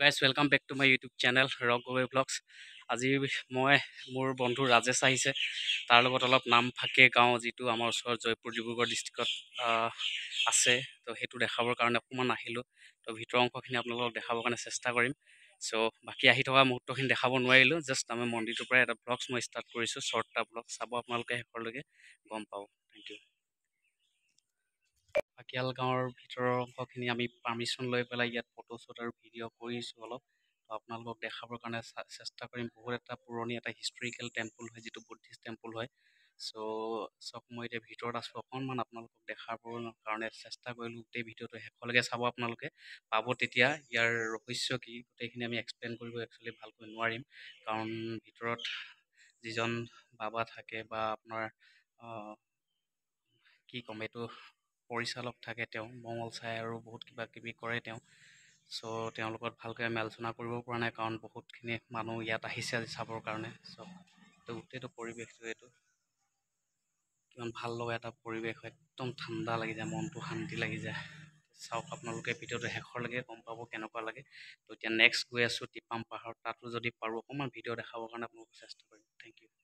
Guys welcome back to my YouTube channel Rock Gogoi vlogs. আজি মই মোৰ বন্ধু ৰাজেশ আহিছে, তাৰ লগত অলপ নাম ফাকে গাঁও যিটো আমাৰ ওচৰত জয়পুৰ ডিব্ৰুগড় ডিষ্ট্ৰিক্টত আছে, তো সেইটো দেখাবৰ কাৰণে অকণমান আহিলোঁ। তো ভিতৰৰ অংশখিনি আপোনালোকক দেখাবৰ কাৰণে চেষ্টা কৰিম। চ' বাকী আহি থকা মুহূৰ্তখিনি দেখাব নোৱাৰিলোঁ, জাষ্ট আমি মন্দিৰটোৰ পৰাই এটা ব্লগছ মই ষ্টাৰ্ট কৰিছোঁ, শ্বৰ্ট এটা ব্লগ চাব আপোনালোকে শেষৰলৈকে গম পাব। Thank U. ফাকিয়ালগাঁৱৰ ভিতৰৰ অংশখিনি আমি পাৰ্মিশ্যন লৈ পেলাই ইয়াত ফটো শ্বুট আৰু ভিডিঅ' কৰিছোঁ অলপ। তো আপোনালোকক দেখাবৰ কাৰণে চেষ্টা কৰিম। বহুত এটা পুৰণি এটা হিষ্টৰিকেল টেম্পল হয়, যিটো বুদ্ধিষ্ট টেম্পল হয়। চব মই এতিয়া ভিতৰত আছোঁ, অকণমান আপোনালোকক দেখাবৰ কাৰণে চেষ্টা কৰিলোঁ। গোটেই ভিডিঅ'টো শেষলৈকে চাব, আপোনালোকে পাব তেতিয়া ইয়াৰ ৰহস্য কি গোটেইখিনি আমি এক্সপ্লেইন কৰিব একচুৱেলি ভালকৈ নোৱাৰিম, কাৰণ ভিতৰত যিজন বাবা থাকে বা আপোনাৰ কি ক'ম, এইটো পৰিচালক থাকে, তেওঁ মঙল চাই আৰু বহুত কিবা কিবি কৰে তেওঁ। চ' তেওঁৰ লগত ভালকৈ আমি আলোচনা কৰিব পৰা নাই, কাৰণ বহুতখিনি মানুহ ইয়াত আহিছে আজি চাবৰ কাৰণে। চ' গোটেইটো পৰিৱেশটো এইটো কিমান ভাল লগা এটা পৰিৱেশ হয়, একদম ঠাণ্ডা লাগি যায়, মনটো শান্তি লাগি যায়। চাওক আপোনালোকে ভিডিঅ'টো শেষৰলৈকে গম পাব কেনেকুৱা লাগে। তো এতিয়া নেক্সট গৈ আছোঁ টিপাম পাহাৰত, তাতো যদি পাৰোঁ অকণমান ভিডিঅ' দেখাবৰ কাৰণে আপোনালোকক চেষ্টা কৰিম। Thank U.